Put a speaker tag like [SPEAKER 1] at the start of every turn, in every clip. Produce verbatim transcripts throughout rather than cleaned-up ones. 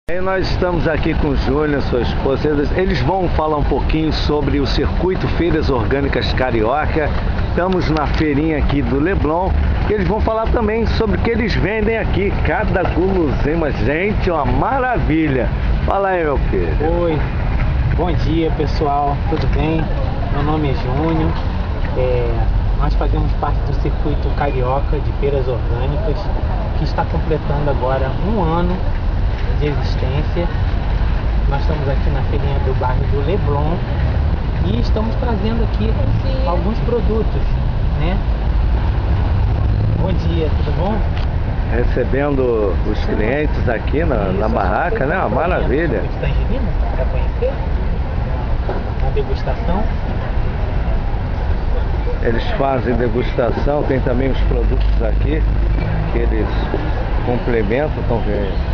[SPEAKER 1] E nós estamos aqui com o Júnior, sua esposa. Eles vão falar um pouquinho sobre o circuito Feiras Orgânicas Carioca. Estamos na feirinha aqui do Leblon. Eles vão falar também sobre o que eles vendem aqui. Cada guloseima, gente, uma maravilha. Fala aí, meu filho.
[SPEAKER 2] Oi, bom dia pessoal, tudo bem? Meu nome é Júnior. É, nós fazemos parte do circuito Carioca de Feiras Orgânicas, que está completando agora um ano de existência. Nós estamos aqui na feirinha do bairro do Leblon e estamos trazendo aqui alguns produtos, né? Bom dia, tudo bom?
[SPEAKER 1] Recebendo os clientes aqui na, na barraca, né? Uma maravilha.
[SPEAKER 2] Tangerina, para conhecer? Uma degustação.
[SPEAKER 1] Eles fazem degustação, tem também os produtos aqui que eles complementam, estão vendo?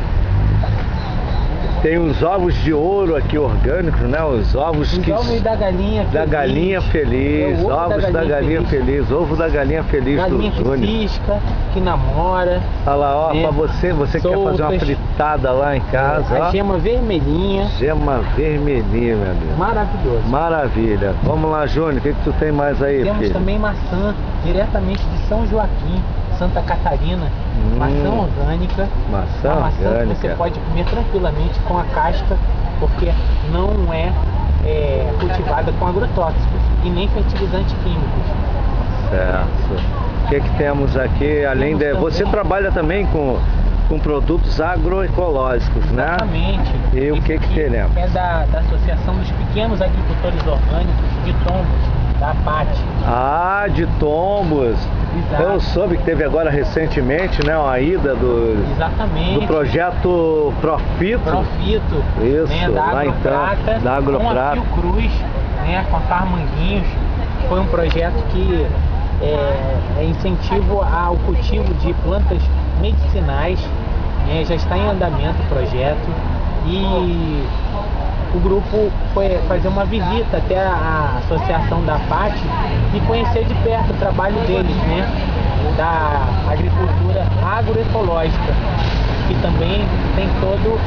[SPEAKER 1] Tem os ovos de ouro aqui orgânicos, né? Os ovos
[SPEAKER 2] os
[SPEAKER 1] que...
[SPEAKER 2] ovos da galinha feliz.
[SPEAKER 1] Da galinha feliz,
[SPEAKER 2] é
[SPEAKER 1] ovos da galinha, da galinha feliz. feliz, ovo da galinha feliz
[SPEAKER 2] galinha
[SPEAKER 1] do Júnior.
[SPEAKER 2] Que cisca, que namora.
[SPEAKER 1] Olha lá, ó, né? Pra você, você Soltas. Quer fazer uma fritada lá em casa,
[SPEAKER 2] é,
[SPEAKER 1] ó.
[SPEAKER 2] A gema vermelhinha.
[SPEAKER 1] Gema vermelhinha, meu Deus.
[SPEAKER 2] Maravilhoso.
[SPEAKER 1] Maravilha. Vamos lá, Júnior, o que, que tu tem mais aí,
[SPEAKER 2] Temos
[SPEAKER 1] filho?
[SPEAKER 2] também maçã, diretamente de São Joaquim, Santa Catarina. Hum, maçã orgânica.
[SPEAKER 1] Maçã
[SPEAKER 2] uma maçã
[SPEAKER 1] orgânica.
[SPEAKER 2] que você pode comer tranquilamente com a casca, porque não é, é cultivada com agrotóxicos e nem fertilizantes químicos.
[SPEAKER 1] Certo. O que, que temos aqui, além temos de... Também... Você trabalha também com, com produtos agroecológicos, né?
[SPEAKER 2] Exatamente.
[SPEAKER 1] E o que que teremos?
[SPEAKER 2] É da, da Associação dos Pequenos Agricultores Orgânicos de Tombos, da APAT.
[SPEAKER 1] Ah, de Tombos. Exato. Eu soube que teve agora recentemente, né, uma ida do,
[SPEAKER 2] Exatamente.
[SPEAKER 1] do projeto Profito.
[SPEAKER 2] Profito.
[SPEAKER 1] Isso,
[SPEAKER 2] né, da
[SPEAKER 1] lá
[SPEAKER 2] Agroprata,
[SPEAKER 1] então, da Agroprata.
[SPEAKER 2] Com a Fiocruz, né, com a Farmanguinhos. Foi um projeto que é, é incentivo ao cultivo de plantas medicinais. Né, já está em andamento o projeto. E o grupo foi fazer uma visita até a associação da APAT e conhecer de perto o trabalho deles, né? Da agricultura agroecológica, que também tem todo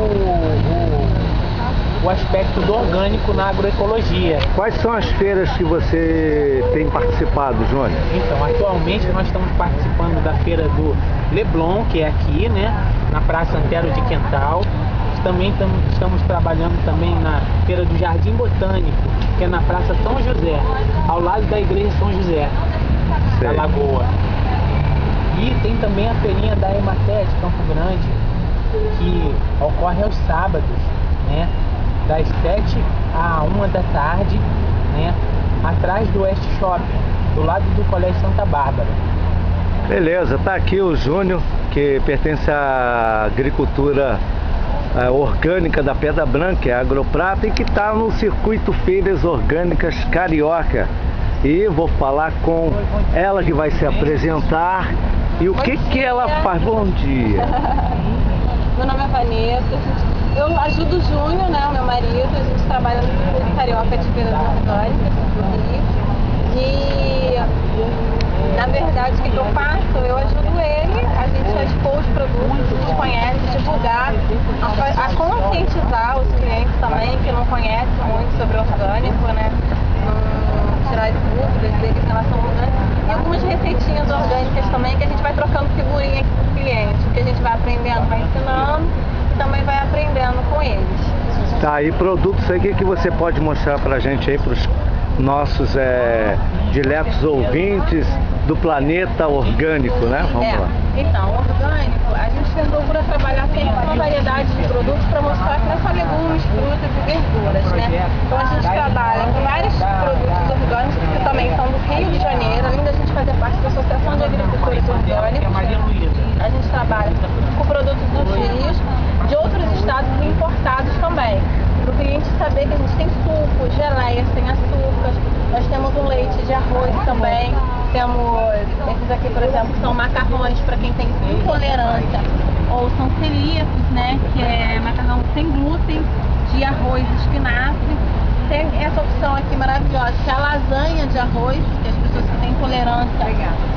[SPEAKER 2] o, o, o aspecto do orgânico na agroecologia.
[SPEAKER 1] Quais são as feiras que você tem participado, Júnior?
[SPEAKER 2] Então, atualmente nós estamos participando da feira do Leblon, que é aqui, né? Na Praça Antero de Quental. Também tam, estamos trabalhando também na feira do Jardim Botânico, que é na Praça São José, ao lado da Igreja São José, Sei. da Lagoa. E tem também a feirinha da Ematé de Campo Grande, que ocorre aos sábados, né, das sete à uma da tarde, né, atrás do West Shopping, do lado do Colégio Santa Bárbara.
[SPEAKER 1] Beleza, tá aqui o Júnior, que pertence à agricultura A orgânica da Pedra Branca, é a Agroprata, e que está no circuito Feiras Orgânicas Carioca. E vou falar com ela, que vai se apresentar e o que que ela faz. Bom dia.
[SPEAKER 3] Meu nome é Vanessa, eu ajudo o Júnior, né, o meu marido, a gente trabalha no circuito Carioca de Feiras Orgânicas do Rio. E na verdade o que, que eu faço? Eu ajudo ele, a gente a expor os produtos, a gente conhece, divulgar, a, a conscientizar os clientes também que não conhecem muito sobre orgânico, né? Não tirar dúvidas deles em relação ao orgânico. E algumas receitinhas orgânicas também que a gente vai trocando figurinha aqui com o cliente. O que a gente vai aprendendo, vai ensinando e também vai aprendendo com eles.
[SPEAKER 1] Tá, e produtos aí, o que, que você pode mostrar pra gente aí, pros nossos é, diletos ouvintes do planeta orgânico, né? Vamos
[SPEAKER 3] é,
[SPEAKER 1] lá.
[SPEAKER 3] Então, orgânico, a gente procura trabalhar sempre com uma variedade de produtos para mostrar que não é só legumes, frutas e verduras, né? Então a gente trabalha com vários produtos orgânicos que também são do Rio de Janeiro, além da gente fazer parte da Associação de Agricultores Orgânicos. A gente trabalha com produtos dos rios, de outros estados e importados também. Para o cliente saber que a gente tem sucos, geleias, tem açúcar, nós temos um leite de arroz também, temos esses aqui, por exemplo, são macarrões para quem tem intolerância ou são celíacos, né, que é macarrão sem glúten, de arroz e espinafre. Tem essa opção aqui maravilhosa, que é a lasanha de arroz, que as pessoas que têm intolerância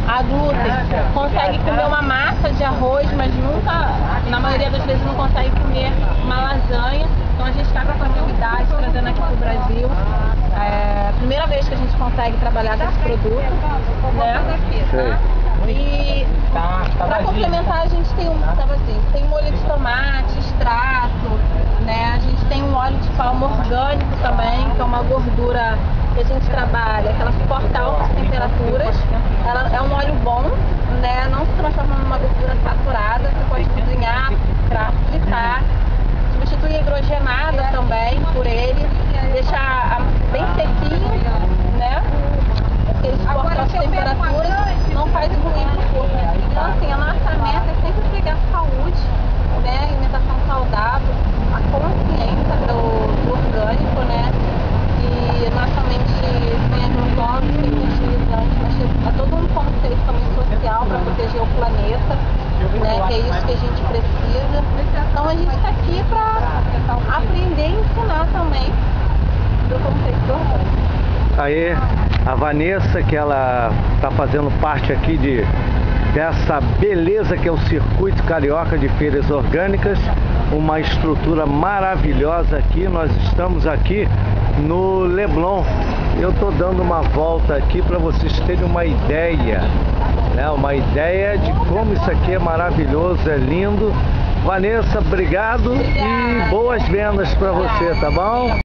[SPEAKER 3] a glúten, consegue comer uma massa de arroz, mas nunca, na maioria das vezes, não consegue comer uma lasanha. Então a gente está com essa novidade, trazendo aqui para o Brasil. É a primeira vez que a gente consegue trabalhar com esse produto, né?
[SPEAKER 1] Sei.
[SPEAKER 3] E para complementar, a gente tem um, tava assim, tem molho de tomate, extrato, né? A gente tem um óleo de palma orgânico também, que é uma gordura que a gente trabalha, que ela suporta altas temperaturas. Ela é um óleo bom, né? Não se transforma numa gordura saturada, você pode cozinhar, para fritar. Substitui a hidrogenada também por ele, deixa bem sequinho, né? Porque ele suporta altas temperaturas, não faz ruim pro corpo. Então assim, a nossa meta é sempre pegar saúde, né? Alimentação saudável, a consciência do, do orgânico, né? E nossa mente tem um nome que a gente utiliza, é todo um conceito também social para proteger o planeta, né? Que é isso que a gente precisa. Então a gente está aqui para aprender e ensinar também do conceito do orgânico.
[SPEAKER 1] Aí a Vanessa, que ela está fazendo parte aqui de, dessa beleza que é o Circuito Carioca de Feiras Orgânicas, uma estrutura maravilhosa aqui. Nós estamos aqui no Leblon. Eu estou dando uma volta aqui para vocês terem uma ideia, né? Uma ideia de como isso aqui é maravilhoso, é lindo. Vanessa, obrigado e boas vendas para você, tá bom?